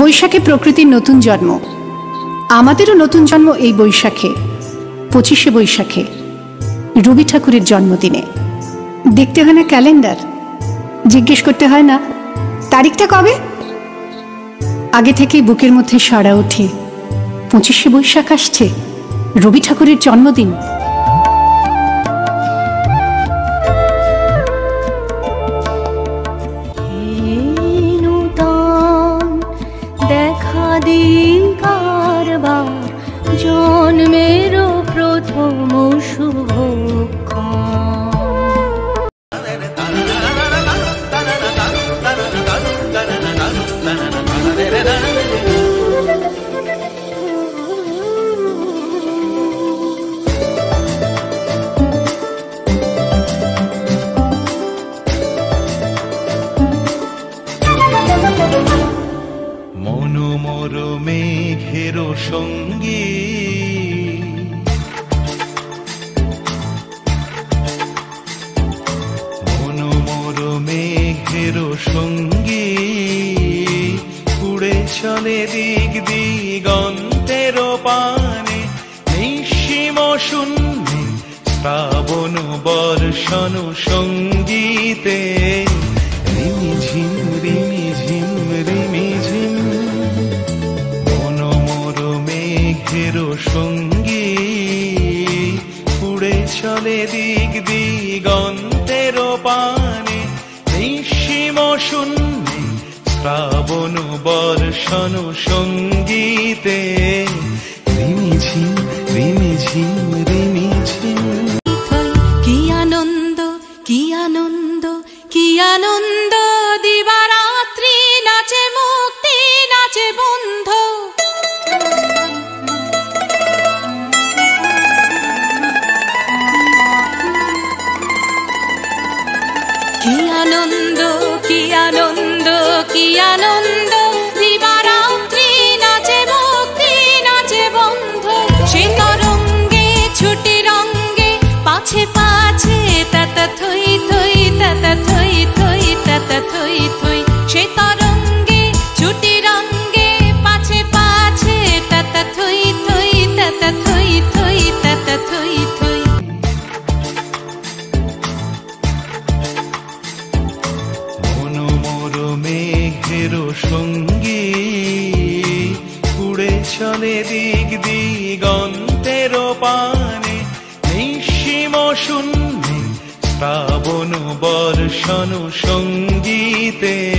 বৈশাখে প্রকৃতির নতুন জন্ম, আমাদেরও নতুন জন্ম এই বৈশাখে, 25শে বৈশাখে, রবি ঠাকুরের জন্মদিনে। দেখতে হয় না ক্যালেন্ডার, জিজ্ঞেস করতে হয় না তারিখটা কবে, আগে থেকেই বুকের মধ্যে সাড়া ওঠে 25শে বৈশাখ আসছে, রবি ঠাকুরের জন্মদিন। দেখা দিকারবার জন্মের প্রথম শুভক্ষণ। মনোমর মেঘের সঙ্গী মনোমর মেঘের সঙ্গী উড়ে চলে দিক দিগন্তের পানে, নিঃসীম শূন্যে শ্রাবণ বর্ষণ সঙ্গীতে রিমিঝিম রিমিঝিম রিমিঝিম। মনোমর মেঘের সঙ্গী উড়ে চলে দিক দিগন্তের পানে, নিঃসীম শূন্যে শ্রাবণ বর্ষণ সঙ্গীতে রিমিঝিম রিমিঝিম রিমিঝিম। কি আনন্দ কি আনন্দ কি আনন্দ, দিবারাত্রি নাচে মুক্তি নাচে বন্ধ। কি আনন্দ কি আনন্দ কি আনন্দ, দিবারাত্রি নাচে মুক্তি নাচে বন্ধ। সে তরঙ্গে ছুটি রঙ্গে পাছে পাছে তাতা থই থই তাতা থই থই তাতা থই থই। সে তরঙ্গে ছুটি রঙ্গে পাছে পাছে তাতা থই থই তাতা থই থই তাতা থই থই। মনোমর মেঘের সঙ্গী উড়ে চলে দিক দিগন্তের পানে, নিঃসীম শূন্যে শ্রাবণ বর্ষণ সঙ্গীতে